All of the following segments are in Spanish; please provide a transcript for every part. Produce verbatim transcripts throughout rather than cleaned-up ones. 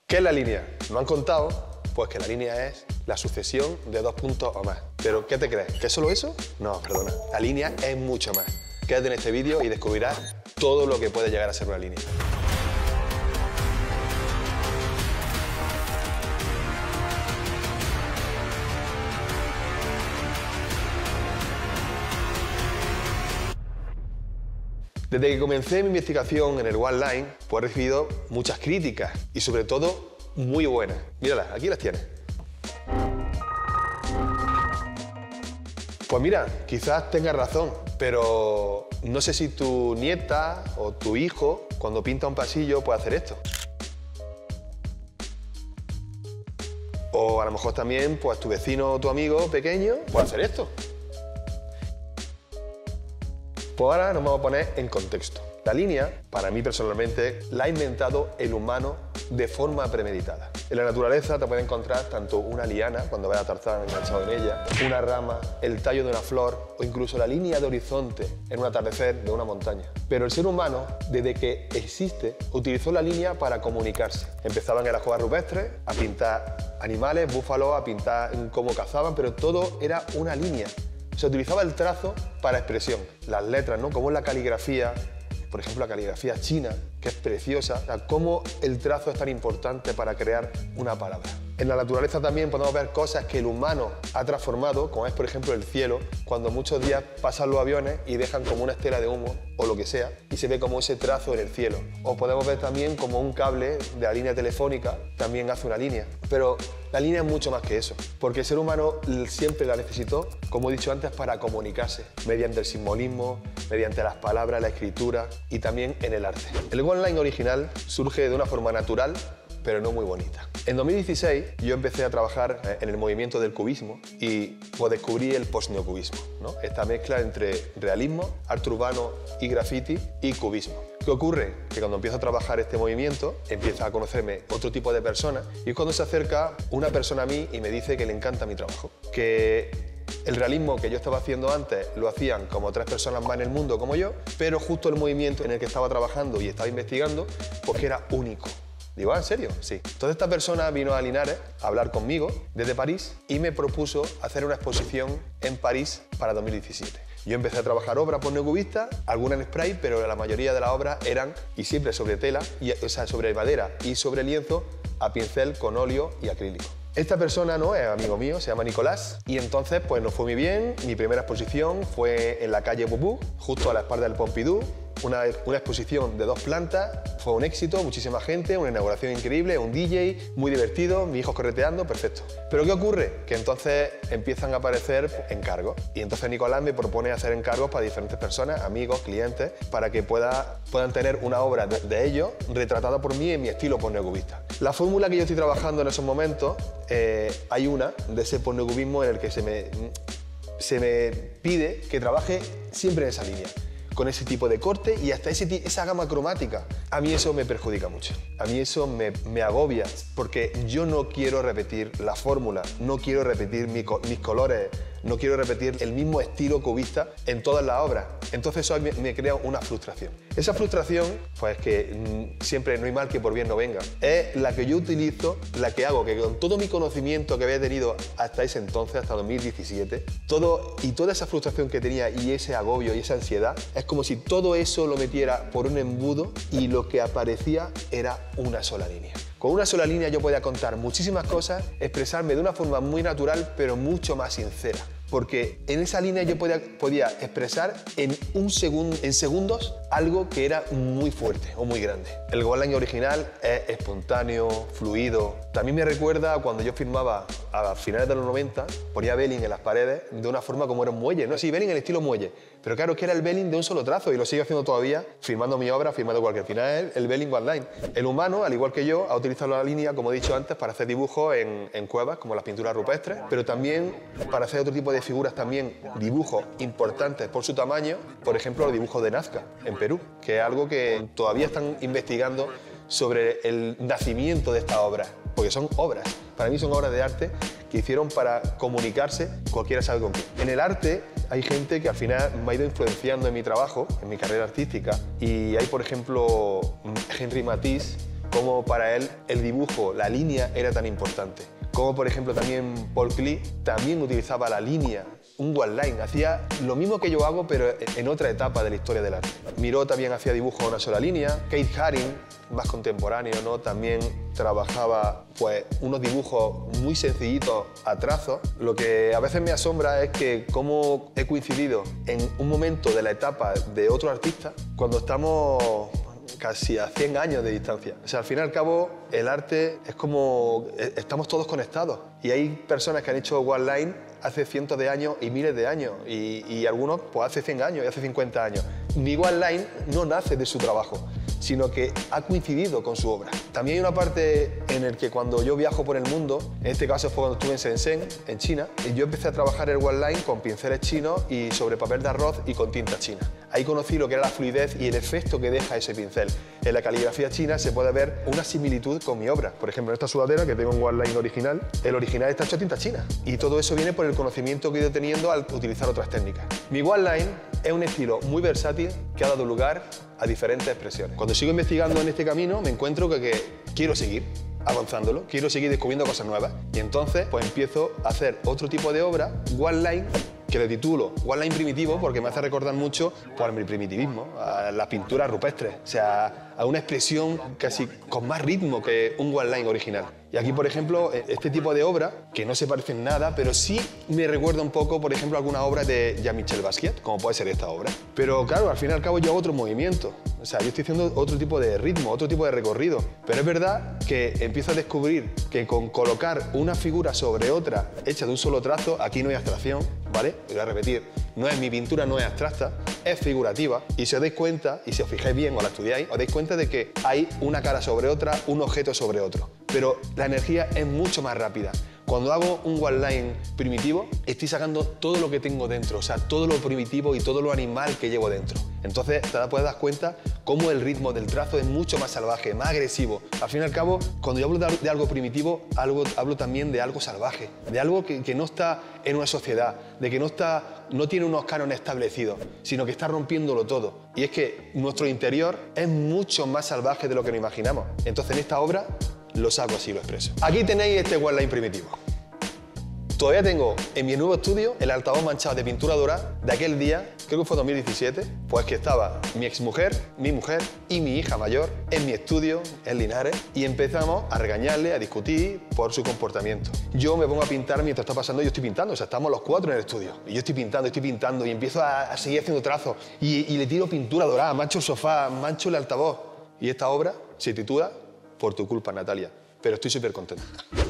¿Qué es la línea? Nos han contado pues que la línea es la sucesión de dos puntos o más. ¿Pero qué te crees? ¿Que es solo eso? No, perdona. La línea es mucho más. Quédate en este vídeo y descubrirás todo lo que puede llegar a ser una línea. Desde que comencé mi investigación en el OneLine, pues he recibido muchas críticas y sobre todo muy buenas. Míralas, aquí las tienes. Pues mira, quizás tengas razón, pero no sé si tu nieta o tu hijo, cuando pinta un pasillo, puede hacer esto. O a lo mejor también, pues tu vecino o tu amigo pequeño puede hacer esto. Pues ahora nos vamos a poner en contexto. La línea, para mí personalmente, la ha inventado el humano de forma premeditada. En la naturaleza te puedes encontrar tanto una liana, cuando ves a Tarzán enganchado en ella, una rama, el tallo de una flor o incluso la línea de horizonte en un atardecer de una montaña. Pero el ser humano, desde que existe, utilizó la línea para comunicarse. Empezaban en las cuevas rupestres a pintar animales, búfalos, a pintar cómo cazaban, pero todo era una línea. Se utilizaba el trazo para expresión. Las letras, ¿no? Como la caligrafía, por ejemplo, la caligrafía china, que es preciosa. O sea, cómo el trazo es tan importante para crear una palabra. En la naturaleza también podemos ver cosas que el humano ha transformado, como es, por ejemplo, el cielo, cuando muchos días pasan los aviones y dejan como una estela de humo o lo que sea, y se ve como ese trazo en el cielo. O podemos ver también como un cable de la línea telefónica también hace una línea. Pero la línea es mucho más que eso, porque el ser humano siempre la necesitó, como he dicho antes, para comunicarse, mediante el simbolismo, mediante las palabras, la escritura y también en el arte. El OneLine original surge de una forma natural, pero no muy bonita. En dos mil dieciséis yo empecé a trabajar en el movimiento del cubismo y pues, descubrí el postneocubismo, ¿no? Esta mezcla entre realismo, arte urbano y graffiti y cubismo. ¿Qué ocurre? Que cuando empiezo a trabajar este movimiento, empieza a conocerme otro tipo de personas y es cuando se acerca una persona a mí y me dice que le encanta mi trabajo, que el realismo que yo estaba haciendo antes lo hacían como tres personas más en el mundo como yo, pero justo el movimiento en el que estaba trabajando y estaba investigando, pues que era único. Digo, ¿ah, en serio? Sí. Entonces esta persona vino a Linares a hablar conmigo desde París y me propuso hacer una exposición en París para dos mil diecisiete. Yo empecé a trabajar obras por neocubistas, algunas en spray, pero la mayoría de las obras eran, y siempre sobre tela, y, o sea, sobre madera y sobre lienzo, a pincel con óleo y acrílico. Esta persona no es amigo mío, se llama Nicolás, y entonces pues nos fue muy bien. Mi primera exposición fue en la calle Bubú, justo a la espalda del Pompidou. Una, una exposición de dos plantas, fue un éxito, muchísima gente, una inauguración increíble, un D J, muy divertido, mis hijos correteando, perfecto. Pero ¿qué ocurre? Que entonces empiezan a aparecer encargos y entonces Nicolás me propone hacer encargos para diferentes personas, amigos, clientes, para que pueda, puedan tener una obra de, de ellos retratada por mí en mi estilo postneocubista. La fórmula que yo estoy trabajando en esos momentos, eh, hay una de ese postneocubismo en el que se me, se me pide que trabaje siempre en esa línea, con ese tipo de corte y hasta ese, esa gama cromática. A mí eso me perjudica mucho. A mí eso me, me agobia porque yo no quiero repetir la fórmula, no quiero repetir mi, mis colores, no quiero repetir el mismo estilo cubista en todas las obras. Entonces eso me, me crea una frustración. Esa frustración, pues que mmm, siempre no hay mal que por bien no venga, es la que yo utilizo, la que hago, que con todo mi conocimiento que había tenido hasta ese entonces, hasta dos mil diecisiete, todo, y toda esa frustración que tenía y ese agobio y esa ansiedad, es como si todo eso lo metiera por un embudo y lo que aparecía era una sola línea. Con una sola línea yo podía contar muchísimas cosas, expresarme de una forma muy natural, pero mucho más sincera. Porque en esa línea yo podía, podía expresar en, un segundo, en segundos algo que era muy fuerte o muy grande. El OneLine original es espontáneo, fluido. También me recuerda cuando yo firmaba a finales de los noventa, ponía Belling en las paredes de una forma como era un muelle. No, sí, Belling en estilo muelle. Pero claro, que era el Belling de un solo trazo y lo sigo haciendo todavía, firmando mi obra, firmando cualquier final, el Belling OneLine. El humano, al igual que yo, ha utilizado la línea, como he dicho antes, para hacer dibujos en, en cuevas, como las pinturas rupestres, pero también para hacer otro tipo de figuras, también dibujos importantes por su tamaño, por ejemplo, los dibujos de Nazca, en Perú, que es algo que todavía están investigando sobre el nacimiento de estas obras, porque son obras. Para mí son obras de arte que hicieron para comunicarse, cualquiera sabe con qué. En el arte hay gente que al final me ha ido influenciando en mi trabajo, en mi carrera artística, y hay, por ejemplo, Henri Matisse, cómo para él el dibujo, la línea era tan importante. Como por ejemplo también Paul Klee también utilizaba la línea, un one line, hacía lo mismo que yo hago pero en otra etapa de la historia del arte. Miró también hacía dibujos a una sola línea, Keith Haring, más contemporáneo, ¿no? También trabajaba pues, unos dibujos muy sencillitos a trazos. Lo que a veces me asombra es que cómo he coincidido en un momento de la etapa de otro artista cuando estamos casi a cien años de distancia. O sea, al fin y al cabo, el arte es como... estamos todos conectados. Y hay personas que han hecho one line hace cientos de años y miles de años. Y, y algunos, pues hace cien años y hace cincuenta años. Mi one line no nace de su trabajo, sino que ha coincidido con su obra. También hay una parte en la que cuando yo viajo por el mundo, en este caso fue cuando estuve en Shenzhen, en China, y yo empecé a trabajar el one line con pinceles chinos y sobre papel de arroz y con tinta china. Ahí conocí lo que era la fluidez y el efecto que deja ese pincel. En la caligrafía china se puede ver una similitud con mi obra. Por ejemplo, en esta sudadera, que tengo un one line original, el original está hecho a tinta china. Y todo eso viene por el conocimiento que he ido teniendo al utilizar otras técnicas. Mi one line es un estilo muy versátil que ha dado lugar a diferentes expresiones. Cuando sigo investigando en este camino, me encuentro que, que quiero seguir avanzándolo, quiero seguir descubriendo cosas nuevas. Y entonces, pues empiezo a hacer otro tipo de obra, one line, que le titulo one line primitivo porque me hace recordar mucho por el primitivismo, a las pinturas rupestres, o sea, a una expresión casi con más ritmo que un one line original. Y aquí, por ejemplo, este tipo de obra, que no se parece en nada, pero sí me recuerda un poco, por ejemplo, alguna obra de Jean-Michel Basquiat, como puede ser esta obra. Pero claro, al fin y al cabo yo hago otro movimiento. O sea, yo estoy haciendo otro tipo de ritmo, otro tipo de recorrido. Pero es verdad que empiezo a descubrir que con colocar una figura sobre otra hecha de un solo trazo, aquí no hay abstracción, ¿vale? Voy a repetir, no es, mi pintura no es abstracta, es figurativa. Y si os dais cuenta, y si os fijáis bien o la estudiáis, os dais cuenta de que hay una cara sobre otra, un objeto sobre otro. Pero la energía es mucho más rápida. Cuando hago un one line primitivo, estoy sacando todo lo que tengo dentro, o sea, todo lo primitivo y todo lo animal que llevo dentro. Entonces te puedes dar cuenta cómo el ritmo del trazo es mucho más salvaje, más agresivo. Al fin y al cabo, cuando yo hablo de algo primitivo, algo, hablo también de algo salvaje, de algo que, que no está en una sociedad, de que no, está, no tiene unos cánones establecidos, sino que está rompiéndolo todo. Y es que nuestro interior es mucho más salvaje de lo que nos imaginamos. Entonces en esta obra lo saco así, lo expreso. Aquí tenéis este one line primitivo. Todavía tengo en mi nuevo estudio el altavoz manchado de pintura dorada de aquel día, creo que fue dos mil diecisiete, pues que estaba mi exmujer, mi mujer y mi hija mayor en mi estudio en Linares y empezamos a regañarle, a discutir por su comportamiento. Yo me pongo a pintar mientras está pasando, yo estoy pintando, o sea, estamos los cuatro en el estudio. Y yo estoy pintando, estoy pintando y empiezo a, a seguir haciendo trazos y, y le tiro pintura dorada, mancho el sofá, mancho el altavoz. Y esta obra se titula Por tu culpa, Natalia, pero estoy súper contento.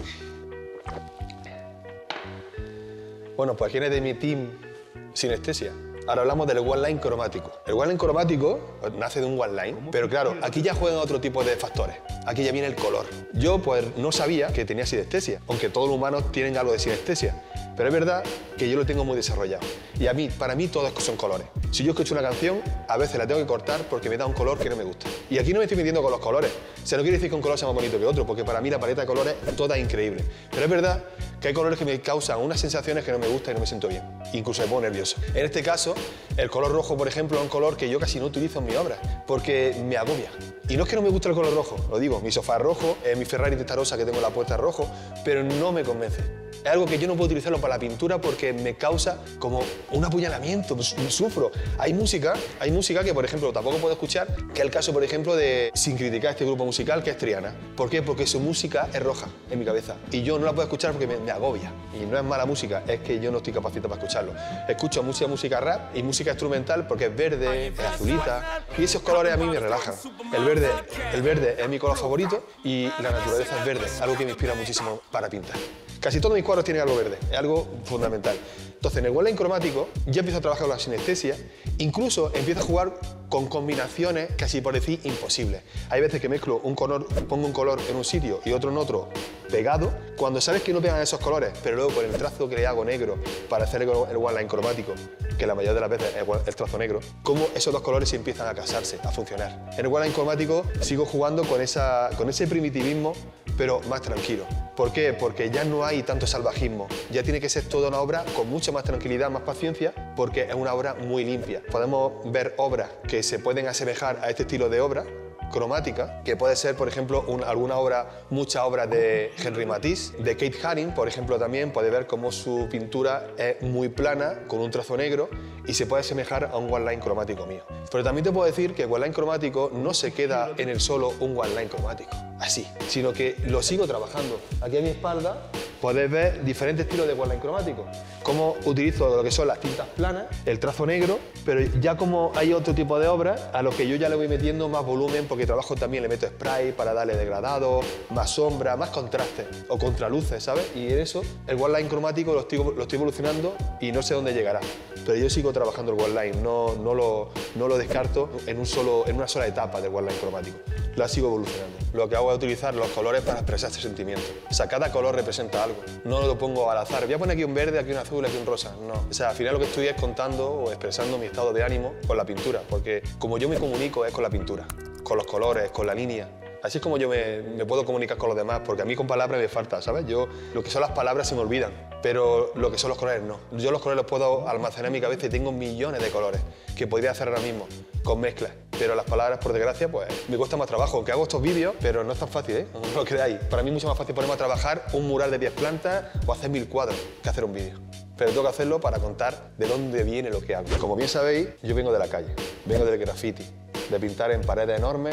Bueno, pues ¿quién es de mi team Sinestesia? Ahora hablamos del one line cromático. El one line cromático nace de un one line, pero claro, aquí ya juegan otro tipo de factores. Aquí ya viene el color. Yo pues no sabía que tenía sinestesia, aunque todos los humanos tienen algo de sinestesia. Pero es verdad que yo lo tengo muy desarrollado. Y a mí, para mí, todos son colores. Si yo escucho una canción, a veces la tengo que cortar porque me da un color que no me gusta. Y aquí no me estoy metiendo con los colores. O sea, no quiere decir que un color sea más bonito que otro, porque para mí la paleta de colores toda es increíble. Pero es verdad que hay colores que me causan unas sensaciones que no me gustan y no me siento bien. Incluso me pongo nervioso. En este caso, el color rojo, por ejemplo, es un color que yo casi no utilizo en mi obra, porque me agobia. Y no es que no me guste el color rojo, lo digo, mi sofá es rojo, eh, mi Ferrari Testarossa que tengo en la puerta es rojo, pero no me convence. Es algo que yo no puedo utilizarlo para la pintura porque me causa como un apuñalamiento, me sufro. Hay música, hay música que, por ejemplo, tampoco puedo escuchar, que es el caso, por ejemplo, de Sin criticar este grupo musical, que es Triana. ¿Por qué? Porque su música es roja en mi cabeza y yo no la puedo escuchar porque me, me agobia. Y no es mala música, es que yo no estoy capacitado para escucharlo. Escucho música, música rap y música instrumental porque es verde, es azulita y esos colores a mí me relajan. El verde, el verde es mi color favorito y la naturaleza es verde, algo que me inspira muchísimo para pintar. Casi todos mis cuadros tienen algo verde, es algo fundamental. Entonces, en el one line cromático ya empiezo a trabajar con la sinestesia, incluso empiezo a jugar con combinaciones casi por decir imposibles. Hay veces que mezclo un color, pongo un color en un sitio y otro en otro pegado, cuando sabes que no pegan esos colores, pero luego con el trazo que le hago negro para hacer el one line cromático, que la mayoría de las veces es el trazo negro, cómo esos dos colores empiezan a casarse, a funcionar. En el one line cromático sigo jugando con, esa, con ese primitivismo, pero más tranquilo. ¿Por qué? Porque ya no hay tanto salvajismo, ya tiene que ser toda una obra con mucha más tranquilidad, más paciencia, porque es una obra muy limpia. Podemos ver obras que se pueden asemejar a este estilo de obra, cromática, que puede ser, por ejemplo, un, alguna obra, muchas obras de Henri Matisse, de Kate Haring, por ejemplo, también puede ver cómo su pintura es muy plana, con un trazo negro, y se puede asemejar a un one line cromático mío. Pero también te puedo decir que el one line cromático no se queda en el solo un one line cromático, así, sino que lo sigo trabajando. Aquí a mi espalda podéis ver diferentes estilos de one line cromático. Cómo utilizo lo que son las tintas planas, el trazo negro, pero ya como hay otro tipo de obras a los que yo ya le voy metiendo más volumen, porque trabajo también, le meto spray para darle degradado, más sombra, más contraste o contraluces, ¿sabes? Y en eso el one line cromático lo estoy, lo estoy evolucionando y no sé dónde llegará. Pero yo sigo trabajando el one line, no, no, lo, no lo descarto en, un solo, en una sola etapa del one line cromático. La sigo evolucionando. Lo que hago es utilizar los colores para expresar este sentimiento. O sea, cada color representa algo. No lo pongo al azar. Voy a poner aquí un verde, aquí un azul, aquí un rosa. No. O sea, al final lo que estoy es contando o expresando mi estado de ánimo con la pintura. Porque como yo me comunico es con la pintura, con los colores, con la línea. Así es como yo me, me puedo comunicar con los demás, porque a mí con palabras me falta, ¿sabes? Yo, lo que son las palabras se me olvidan, pero lo que son los colores no. Yo los colores los puedo almacenar en mi cabeza y tengo millones de colores que podría hacer ahora mismo con mezclas. Pero las palabras, por desgracia, pues me cuesta más trabajo. Aunque hago estos vídeos, pero no es tan fácil, ¿eh? No lo creáis. Para mí es mucho más fácil ponerme a trabajar un mural de diez plantas o hacer mil cuadros que hacer un vídeo. Pero tengo que hacerlo para contar de dónde viene lo que hago. Como bien sabéis, yo vengo de la calle, vengo del graffiti, de pintar en paredes enormes,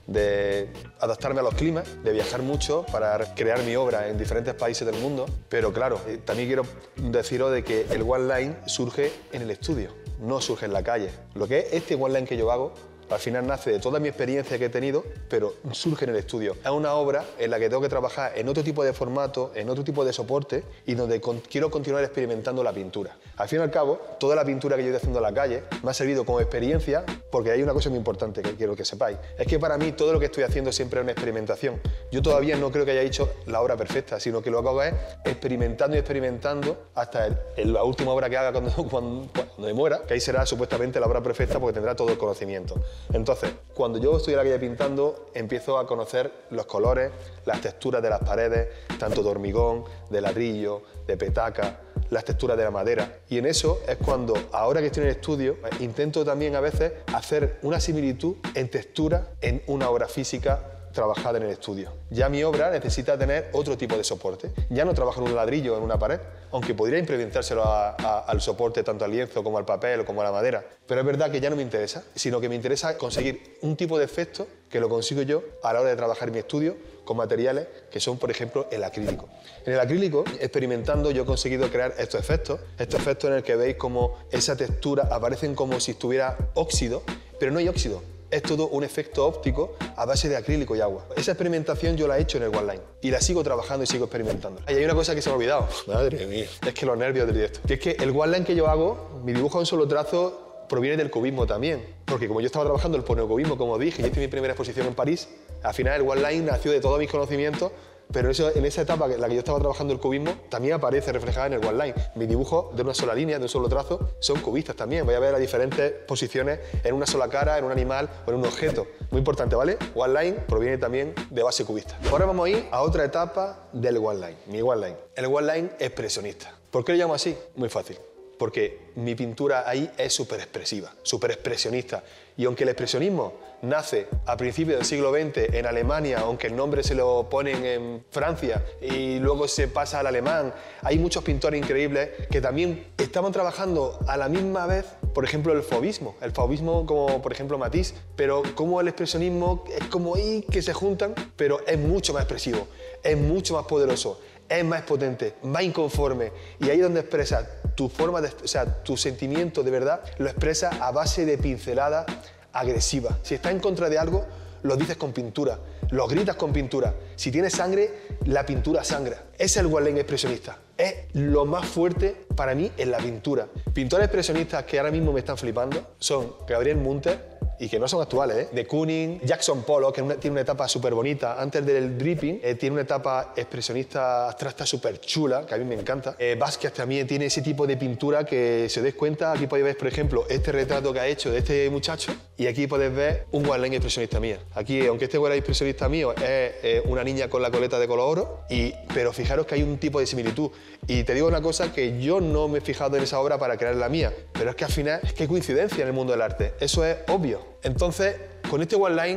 de adaptarme a los climas, de viajar mucho para crear mi obra en diferentes países del mundo. Pero claro, también quiero deciros de que el one line surge en el estudio, no surge en la calle. Lo que es este one line que yo hago, al final nace de toda mi experiencia que he tenido, pero surge en el estudio. Es una obra en la que tengo que trabajar en otro tipo de formato, en otro tipo de soporte y donde con, quiero continuar experimentando la pintura. Al fin y al cabo, toda la pintura que yo estoy haciendo en la calle me ha servido como experiencia, porque hay una cosa muy importante que quiero que sepáis. Es que para mí todo lo que estoy haciendo siempre es una experimentación. Yo todavía no creo que haya hecho la obra perfecta, sino que lo que hago es experimentando y experimentando hasta el, el, la última obra que haga cuando, cuando, cuando me muera, que ahí será supuestamente la obra perfecta porque tendrá todo el conocimiento. Entonces, cuando yo estoy en la calle pintando, empiezo a conocer los colores, las texturas de las paredes, tanto de hormigón, de ladrillo, de petaca, las texturas de la madera. Y en eso es cuando, ahora que estoy en el estudio, intento también a veces hacer una similitud en textura en una obra física trabajada en el estudio. Ya mi obra necesita tener otro tipo de soporte. Ya no trabajo en un ladrillo en una pared, aunque podría implementárselo a, a, al soporte, tanto al lienzo como al papel o como a la madera. Pero es verdad que ya no me interesa, sino que me interesa conseguir un tipo de efecto que lo consigo yo a la hora de trabajar en mi estudio con materiales que son, por ejemplo, el acrílico. En el acrílico, experimentando, yo he conseguido crear estos efectos, estos efectos en el que veis como esa textura aparecen como si estuviera óxido, pero no hay óxido. Es todo un efecto óptico a base de acrílico y agua. Esa experimentación yo la he hecho en el one line y la sigo trabajando y sigo experimentando. Y hay una cosa que se me ha olvidado. Madre mía. Es que los nervios del directo. Que es que el one line que yo hago, mi dibujo en solo trazo, proviene del cubismo también. Porque como yo estaba trabajando el ponecubismo, como dije, y hice mi primera exposición en París, al final el one line nació de todos mis conocimientos. Pero eso, en esa etapa en la que yo estaba trabajando el cubismo, también aparece reflejada en el one line. Mis dibujos de una sola línea, de un solo trazo, son cubistas también. Voy a ver las diferentes posiciones en una sola cara, en un animal o en un objeto. Muy importante, ¿vale? One line proviene también de base cubista. Ahora vamos a ir a otra etapa del one line, mi one line. El one line expresionista. ¿Por qué lo llamo así? Muy fácil. Porque mi pintura ahí es súper expresiva, súper expresionista. Y aunque el expresionismo nace a principios del siglo veinte en Alemania, aunque el nombre se lo ponen en Francia y luego se pasa al alemán, hay muchos pintores increíbles que también estaban trabajando a la misma vez, por ejemplo, el fauvismo. El fauvismo como, por ejemplo, Matisse, pero como el expresionismo es como ahí que se juntan, pero es mucho más expresivo, es mucho más poderoso, es más potente, más inconforme. Y ahí es donde expresas tu forma, de, o sea, tu sentimiento de verdad, lo expresas a base de pinceladas agresivas. Si estás en contra de algo, lo dices con pintura, lo gritas con pintura. Si tienes sangre, la pintura sangra. Ese es el one line expresionista. Es lo más fuerte para mí en la pintura. Pintores expresionistas que ahora mismo me están flipando son Gabriel Munter, y que no son actuales, ¿eh? De Kooning, Jackson Pollock, que una, tiene una etapa súper bonita. Antes del dripping, eh, tiene una etapa expresionista abstracta súper chula, que a mí me encanta. Eh, Vázquez también tiene ese tipo de pintura que, si os dais cuenta, aquí podéis ver, por ejemplo, este retrato que ha hecho de este muchacho, y aquí podéis ver un one line expresionista mío. Aquí, aunque este one line expresionista mío es eh, una niña con la coleta de color oro, y, pero fijaros que hay un tipo de similitud. Y te digo una cosa, que yo no me he fijado en esa obra para crear la mía, pero es que al final, es que hay coincidencia en el mundo del arte. Eso es obvio. Entonces, con este one line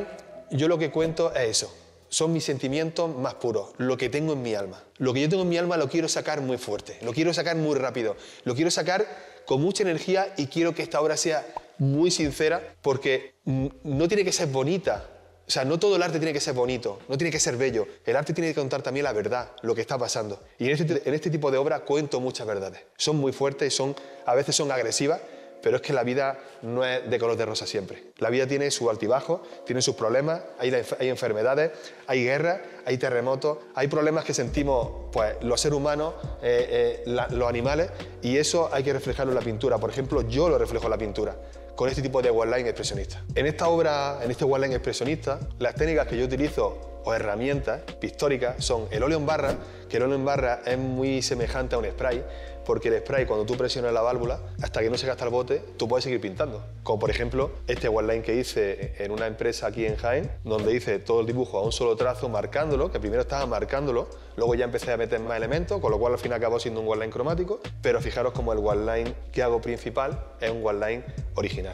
yo lo que cuento es eso. Son mis sentimientos más puros, lo que tengo en mi alma. Lo que yo tengo en mi alma lo quiero sacar muy fuerte, lo quiero sacar muy rápido, lo quiero sacar con mucha energía y quiero que esta obra sea muy sincera porque no tiene que ser bonita. O sea, no todo el arte tiene que ser bonito, no tiene que ser bello. El arte tiene que contar también la verdad, lo que está pasando. Y en este, en este tipo de obras cuento muchas verdades. Son muy fuertes, son, a veces son agresivas, pero es que la vida no es de color de rosa siempre. La vida tiene sus altibajos, tiene sus problemas, hay, hay enfermedades, hay guerras, hay terremotos, hay problemas que sentimos pues, los seres humanos, eh, eh, la, los animales, y eso hay que reflejarlo en la pintura. Por ejemplo, yo lo reflejo en la pintura, con este tipo de wordline expresionista. En esta obra, en este wordline expresionista, las técnicas que yo utilizo o herramientas pictóricas son el óleo en barra, que el óleo en barra es muy semejante a un spray, porque el spray, cuando tú presionas la válvula, hasta que no se gasta el bote, tú puedes seguir pintando. Como por ejemplo, este wordline que hice en una empresa aquí en Jaén, donde hice todo el dibujo a un solo trazo, marcándolo, que primero estaba marcándolo, luego ya empecé a meter más elementos, con lo cual al final acabó siendo un wordline cromático, pero fijaros como el wordline que hago principal es un wordline original.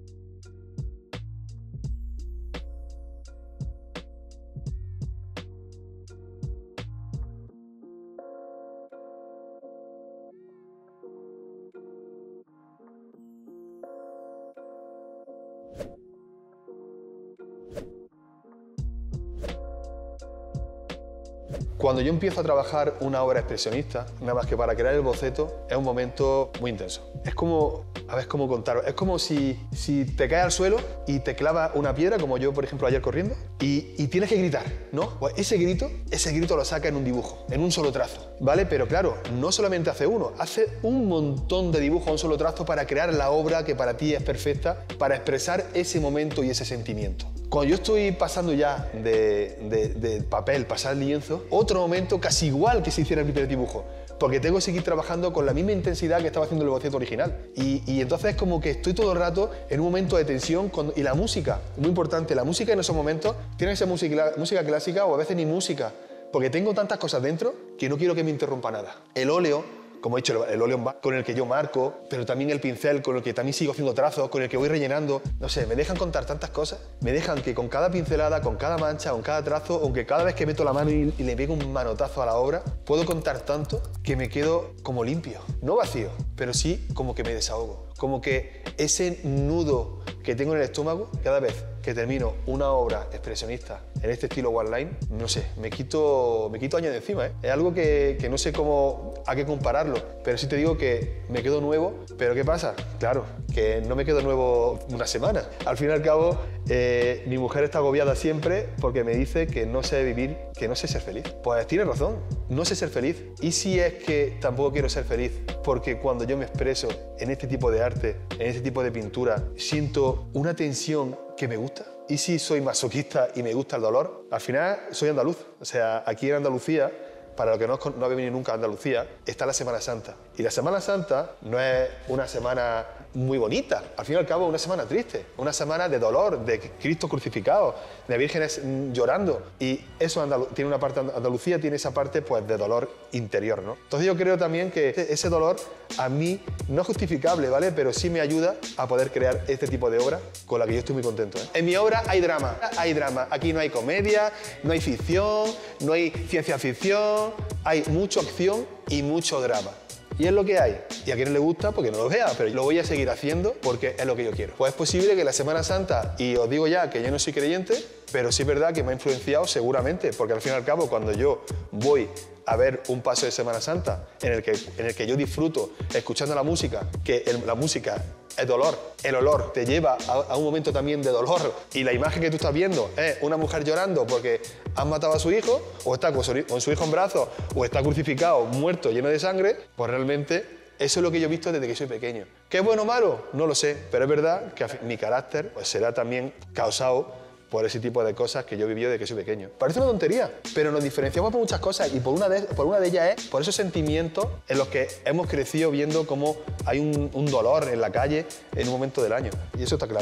Cuando yo empiezo a trabajar una obra expresionista, nada más que para crear el boceto, es un momento muy intenso. Es como, a ver cómo contarlo, es como si, si te caes al suelo y te clava una piedra, como yo, por ejemplo, ayer corriendo, y, y tienes que gritar, ¿no? Pues ese grito, ese grito lo saca en un dibujo, en un solo trazo, ¿vale? Pero claro, no solamente hace uno, hace un montón de dibujos a un solo trazo para crear la obra que para ti es perfecta, para expresar ese momento y ese sentimiento. Cuando yo estoy pasando ya de, de, de papel, pasar al lienzo, otro momento casi igual que si hiciera el primer dibujo, porque tengo que seguir trabajando con la misma intensidad que estaba haciendo el boceto original. Y, y entonces como que estoy todo el rato en un momento de tensión con, y la música, muy importante, la música en esos momentos tiene que ser música, música clásica o a veces ni música, porque tengo tantas cosas dentro que no quiero que me interrumpa nada. El óleo, como he dicho, el óleo con el que yo marco, pero también el pincel con el que también sigo haciendo trazos, con el que voy rellenando. No sé, me dejan contar tantas cosas, me dejan que con cada pincelada, con cada mancha, con cada trazo, aunque cada vez que meto la mano y, y le pego un manotazo a la obra, puedo contar tanto que me quedo como limpio. No vacío, pero sí como que me desahogo. Como que ese nudo que tengo en el estómago, cada vez que termino una obra expresionista en este estilo wordline, no sé, me quito, me quito años de encima, ¿eh? Es algo que, que no sé cómo, a qué compararlo, pero sí te digo que me quedo nuevo. ¿Pero qué pasa? Claro, que no me quedo nuevo una semana. Al fin y al cabo, eh, mi mujer está agobiada siempre porque me dice que no sé vivir, que no sé ser feliz. Pues tiene razón, no sé ser feliz. ¿Y si es que tampoco quiero ser feliz? Porque cuando yo me expreso en este tipo de arte, en este tipo de pintura, siento una tensión que me gusta. ¿Y si soy masoquista y me gusta el dolor? Al final soy andaluz. O sea, aquí en Andalucía, para los que no, no habéis venido nunca a Andalucía, está la Semana Santa. Y la Semana Santa no es una semana muy bonita. Al fin y al cabo, es una semana triste. Una semana de dolor, de Cristo crucificado, de vírgenes llorando. Y eso Andalu tiene una parte, Andalucía tiene esa parte pues, de dolor interior, ¿no? Entonces yo creo también que ese dolor a mí no es justificable, ¿vale? Pero sí me ayuda a poder crear este tipo de obra con la que yo estoy muy contento, ¿eh? En mi obra hay drama, hay drama. Aquí no hay comedia, no hay ficción, no hay ciencia ficción, hay mucha acción y mucho drama. Y es lo que hay. Y a quien no le gusta, porque no lo vea, pero lo voy a seguir haciendo porque es lo que yo quiero. Pues es posible que la Semana Santa, y os digo ya que yo no soy creyente, pero sí es verdad que me ha influenciado seguramente, porque al fin y al cabo cuando yo voy a ver un paso de Semana Santa en el que, en el que yo disfruto escuchando la música, que el, la música es dolor, el olor te lleva a, a un momento también de dolor y la imagen que tú estás viendo es una mujer llorando porque han matado a su hijo o está con su, con su hijo en brazos o está crucificado, muerto, lleno de sangre, pues realmente eso es lo que yo he visto desde que soy pequeño. ¿Qué es bueno o malo? No lo sé, pero es verdad que mi carácter pues, será también causado por ese tipo de cosas que yo he vivido desde que soy pequeño. Parece una tontería, pero nos diferenciamos por muchas cosas y por una de, por una de ellas es por esos sentimientos en los que hemos crecido viendo cómo hay un, un dolor en la calle en un momento del año. Y eso está claro.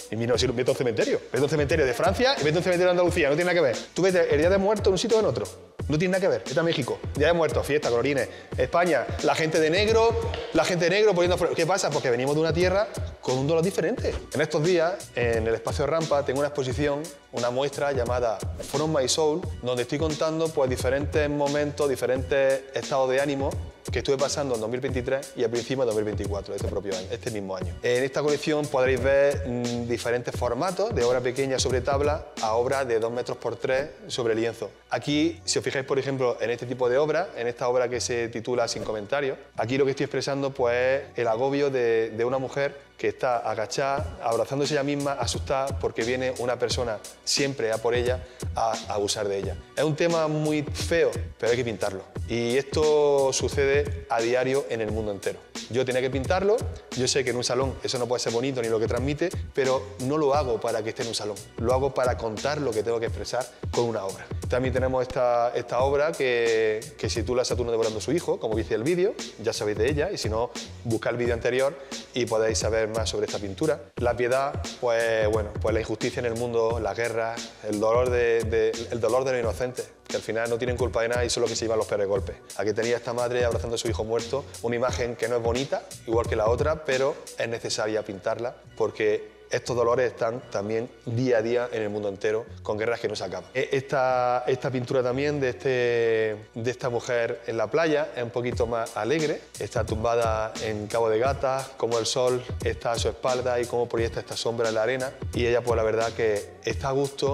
Y mira, si vete a un cementerio. Vete a un cementerio de Francia y vete a un cementerio de Andalucía. No tiene nada que ver. Tú vete el Día de Muertos en un sitio o en otro. No tiene nada que ver. Está México. Día de Muertos, fiesta, colorines. España, la gente de negro, la gente de negro poniendo... ¿Qué pasa? Porque venimos de una tierra con un dolor diferente. En estos días, en el espacio Rampa, tengo una exposición, una muestra llamada From My Soul, donde estoy contando pues, diferentes momentos, diferentes estados de ánimo que estuve pasando en dos mil veintitrés y a principios de dos mil veinticuatro, este propio año, este mismo año. En esta colección podréis ver mmm, diferentes formatos, de obra pequeña sobre tabla a obra de dos metros por tres sobre lienzo. Aquí, si os fijáis, por ejemplo, en este tipo de obra, en esta obra que se titula Sin comentarios, aquí lo que estoy expresando pues, es el agobio de, de una mujer que está agachada, abrazándose ella misma, asustada, porque viene una persona siempre a por ella a, a abusar de ella. Es un tema muy feo, pero hay que pintarlo. Y esto sucede a diario en el mundo entero. Yo tenía que pintarlo, yo sé que en un salón eso no puede ser bonito ni lo que transmite, pero no lo hago para que esté en un salón, lo hago para contar lo que tengo que expresar con una obra. También tenemos esta, esta obra que, que se titula Saturno devorando a su hijo, como dice el vídeo, ya sabéis de ella, y si no, buscad el vídeo anterior y podéis saber más sobre esta pintura. La piedad, pues bueno, pues la injusticia en el mundo, las guerras, el dolor de, de, el dolor de los inocentes, que al final no tienen culpa de nada y son los que se llevan los peores golpes. Aquí tenía esta madre abrazando a su hijo muerto, una imagen que no es bonita, igual que la otra, pero es necesaria pintarla porque estos dolores están también día a día en el mundo entero, con guerras que no se acaban. Esta, esta pintura también de, este, de esta mujer en la playa es un poquito más alegre, está tumbada en Cabo de Gata, como el sol está a su espalda y cómo proyecta esta sombra en la arena, y ella pues la verdad que está a gusto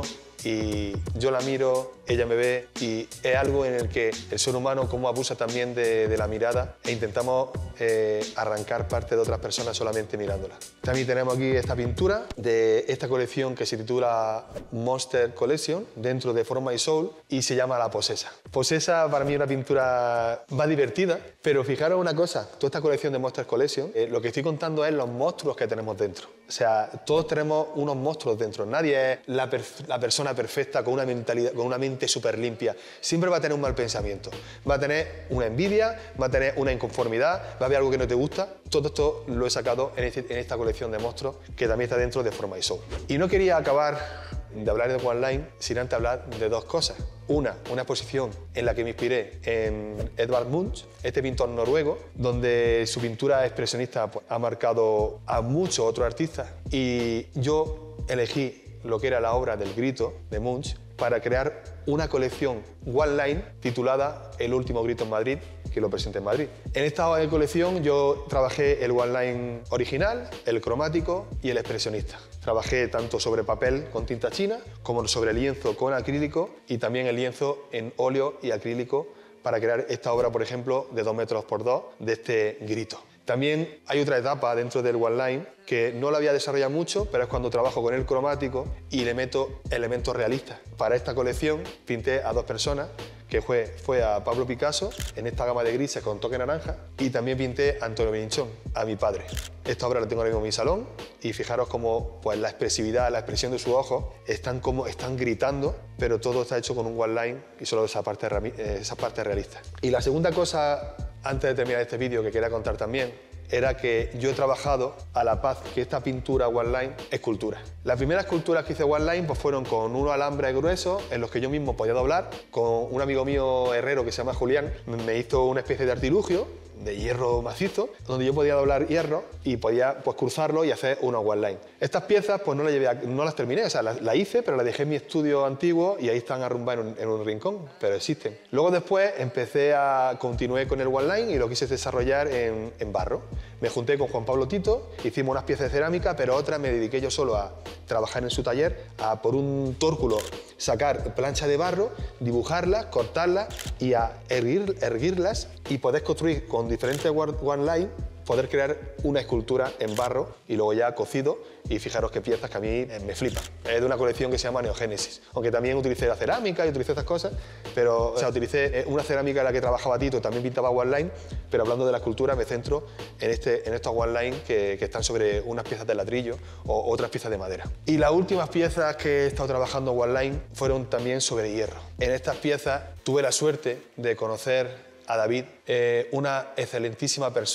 y yo la miro, ella me ve y es algo en el que el ser humano como abusa también de, de la mirada e intentamos eh, arrancar parte de otras personas solamente mirándola. También tenemos aquí esta pintura de esta colección que se titula Monster Collection dentro de From My Soul y se llama La Posesa. Posesa para mí es una pintura más divertida, pero fijaros una cosa, toda esta colección de Monster Collection, eh, lo que estoy contando es los monstruos que tenemos dentro. O sea, todos tenemos unos monstruos dentro, nadie es la, la persona perfecta con una mentalidad, con una mente súper limpia. Siempre va a tener un mal pensamiento, va a tener una envidia, va a tener una inconformidad, va a haber algo que no te gusta. Todo esto lo he sacado en, este, en esta colección de monstruos que también está dentro de From My Soul. Y no quería acabar de hablar de One Line sin antes hablar de dos cosas. Una, una exposición en la que me inspiré en Edvard Munch, este pintor noruego, donde su pintura expresionista pues, ha marcado a muchos otros artistas y yo elegí lo que era la obra del Grito de Munch para crear una colección One Line titulada El último grito en Madrid, que lo presenté en Madrid. En esta colección yo trabajé el One Line original, el cromático y el expresionista. Trabajé tanto sobre papel con tinta china como sobre lienzo con acrílico y también el lienzo en óleo y acrílico para crear esta obra, por ejemplo, de dos metros por dos de este grito. También hay otra etapa dentro del One Line que no la había desarrollado mucho, pero es cuando trabajo con el cromático y le meto elementos realistas. Para esta colección pinté a dos personas, que fue, fue a Pablo Picasso en esta gama de grises con toque naranja y también pinté a Antonio Beninchón, a mi padre. Esta obra la tengo ahora mismo en mi salón y fijaros cómo pues, la expresividad, la expresión de sus ojos están, como, están gritando, pero todo está hecho con un One Line y solo esa parte, esa parte realista. Y la segunda cosa, antes de terminar este vídeo, que quería contar también, era que yo he trabajado a la paz que esta pintura One Line es cultura. Las primeras esculturas que hice One Line pues, fueron con unos alambres gruesos en los que yo mismo podía doblar, con un amigo mío herrero que se llama Julián, me hizo una especie de artilugio de hierro macizo, donde yo podía doblar hierro y podía pues, cruzarlo y hacer una One Line. Estas piezas pues, no, las llevé a, no las terminé, o sea, las, las hice, pero las dejé en mi estudio antiguo y ahí están arrumbadas en un, en un rincón, pero existen. Luego después empecé a continuar con el One Line y lo quise desarrollar en, en barro. Me junté con Juan Pablo Tito, hicimos unas piezas de cerámica, pero otras me dediqué yo solo a trabajar en su taller, a por un tórculo sacar plancha de barro, dibujarlas, cortarlas y a erguir, erguirlas y poder construir con diferentes One Line, poder crear una escultura en barro y luego ya cocido, y fijaros qué piezas que a mí me flipan. Es de una colección que se llama Neogénesis, aunque también utilicé la cerámica y utilicé estas cosas, pero o sea, utilicé una cerámica en la que trabajaba Tito, también pintaba One Line, pero hablando de la escultura me centro en, este, en estos One Line que, que están sobre unas piezas de ladrillo o otras piezas de madera. Y las últimas piezas que he estado trabajando One Line fueron también sobre hierro. En estas piezas tuve la suerte de conocer a David, eh, una excelentísima persona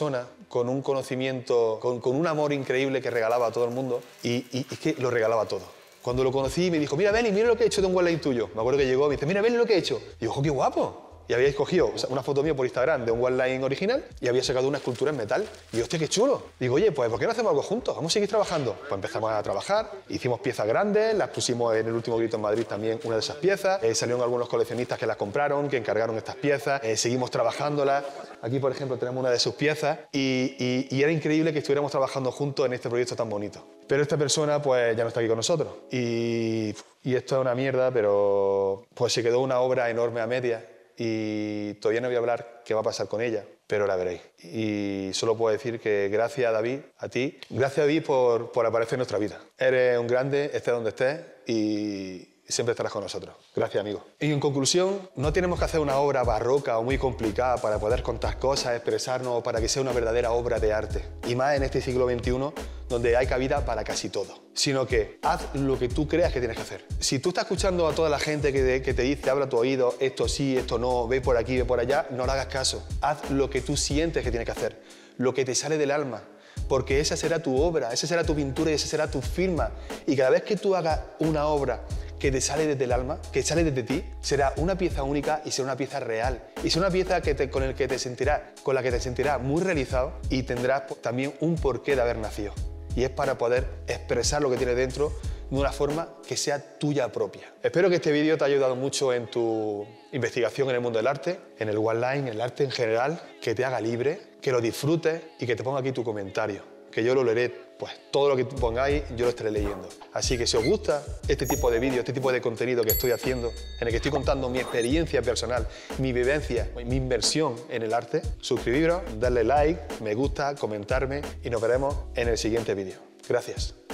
con un conocimiento, con, con un amor increíble que regalaba a todo el mundo y, y es que lo regalaba todo. Cuando lo conocí me dijo, mira Beli, mira lo que he hecho de un webline tuyo. Me acuerdo que llegó y me dice, mira Beli lo que he hecho. Y yo, ojo, qué guapo. Y había escogido una foto mía por Instagram de un webline original y había sacado una escultura en metal. Y yo, hostia, qué chulo. Digo, oye, pues ¿por qué no hacemos algo juntos? Vamos a seguir trabajando. Pues empezamos a trabajar, hicimos piezas grandes, las pusimos en el último grito en Madrid también, una de esas piezas. Eh, salieron algunos coleccionistas que las compraron, que encargaron estas piezas. Eh, seguimos trabajándolas. Aquí, por ejemplo, tenemos una de sus piezas y, y, y era increíble que estuviéramos trabajando juntos en este proyecto tan bonito. Pero esta persona, pues, ya no está aquí con nosotros. Y, y esto es una mierda, pero pues se quedó una obra enorme a medias. Y todavía no voy a hablar qué va a pasar con ella, pero la veréis. Y solo puedo decir que gracias, David, a ti, gracias, David, por, por aparecer en nuestra vida. Eres un grande, estés donde estés y siempre estarás con nosotros. Gracias, amigo. Y en conclusión, no tenemos que hacer una obra barroca o muy complicada para poder contar cosas, expresarnos o para que sea una verdadera obra de arte. Y más en este siglo veintiuno, donde hay cabida para casi todo. Sino que haz lo que tú creas que tienes que hacer. Si tú estás escuchando a toda la gente que, de, que te dice, habla a tu oído, esto sí, esto no, ve por aquí, ve por allá, no le hagas caso. Haz lo que tú sientes que tienes que hacer, lo que te sale del alma. Porque esa será tu obra, esa será tu pintura y esa será tu firma. Y cada vez que tú hagas una obra que te sale desde el alma, que sale desde ti, será una pieza única y será una pieza real. Y será una pieza que te, con, el que te sentirás, con la que te sentirás muy realizado y tendrás también un porqué de haber nacido. Y es para poder expresar lo que tienes dentro de una forma que sea tuya propia. Espero que este vídeo te haya ayudado mucho en tu investigación en el mundo del arte, en el webline, en el arte en general, que te haga libre, que lo disfrutes y que te ponga aquí tu comentario, que yo lo leeré, pues todo lo que pongáis yo lo estaré leyendo. Así que si os gusta este tipo de vídeos, este tipo de contenido que estoy haciendo, en el que estoy contando mi experiencia personal, mi vivencia, mi inversión en el arte, suscribiros, darle like, me gusta, comentarme y nos veremos en el siguiente vídeo. Gracias.